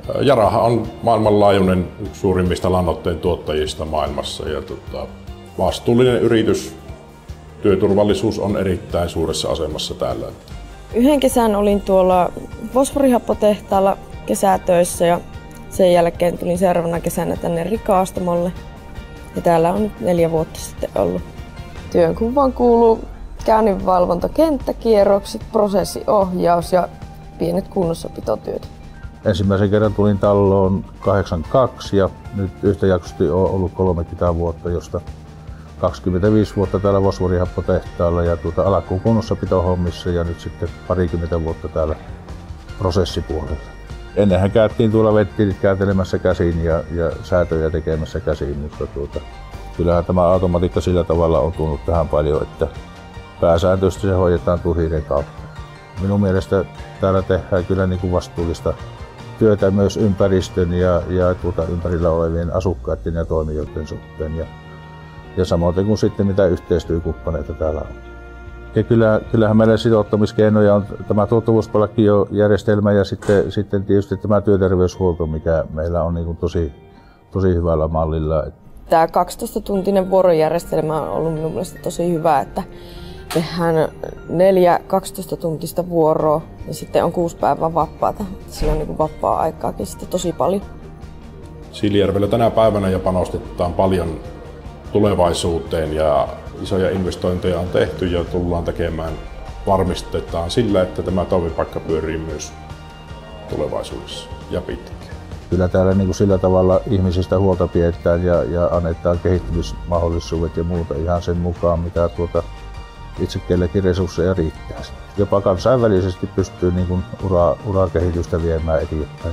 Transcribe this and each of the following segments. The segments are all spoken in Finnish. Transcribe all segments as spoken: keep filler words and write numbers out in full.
Yarahan on maailmanlaajuinen yksi suurimmista lannoitteen tuottajista maailmassa ja tota, vastuullinen yritys. Työturvallisuus on erittäin suuressa asemassa täällä. Yhden kesän olin tuolla fosforihappotehtaalla kesätöissä ja sen jälkeen tulin seuraavana kesänä tänne Rikaastamolle. Ja täällä on nyt neljä vuotta sitten ollut. Työnkuvaan kuuluu käynninvalvonta, kenttäkierrokset, prosessiohjaus ja pienet kunnossapitotyöt. Ensimmäisen kerran tulin talloon kahdeksankymmentäkaksi ja nyt yhtäjaksoisesti olen ollut kolmekymmentä vuotta, josta kaksikymmentäviisi vuotta täällä fosforihappotehtaalla ja tuota alkuun kunnossapitohommissa ja nyt sitten parikymmentä vuotta täällä prosessipuolella. Ennenhän käytiin tuolla venttiilit kääntelemässä käsiin ja, ja säätöjä tekemässä käsiin, mutta tuota, kyllähän tämä automatiikka sillä tavalla on tullut tähän paljon, että pääsääntöisesti se hoidetaan tuhiiden kautta. Minun mielestä täällä tehdään kyllä niin kuin vastuullista työtä myös ympäristön ja, ja tuota, ympärillä olevien asukkaiden ja toimijoiden suhteen. Ja, ja samoin kuin sitten mitä yhteistyökumppaneita täällä on. Ja kyllä, kyllähän meillä sitouttamiskeinoja on tämä tuottavuuspalkkiojärjestelmä ja sitten, sitten tietysti tämä työterveyshuolto, mikä meillä on niin kuin tosi, tosi hyvällä mallilla. Tämä kaksitoistatuntinen vuorojärjestelmä on ollut minun mielestä tosi hyvä, että tehdään neljä kaksitoistatuntista vuoroa ja sitten on kuusi päivää vapaata. Siinä on niin kuin vapaa-aikaakin sitten tosi paljon. Siilijärvellä tänä päivänä jo panostetaan paljon tulevaisuuteen ja isoja investointeja on tehty ja tullaan tekemään, varmistetaan sillä, että tämä toimipaikka pyörii myös tulevaisuudessa ja pitkään. Kyllä täällä niin kuin sillä tavalla ihmisistä huolta pidetään ja, ja annetaan kehittymismahdollisuudet ja muuta ihan sen mukaan, mitä tuota itse kellekin resursseja riittää. Jopa kansainvälisesti pystyy niin kuin ura, urakehitystä viemään eteenpäin.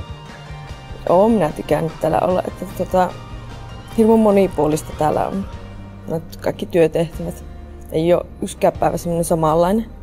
Olen minä tykännyt täällä olla, että tuota, hirveän monipuolista täällä on. Kaikki työtehtävät. Ei ole yksikään päivä semmoinen samanlainen.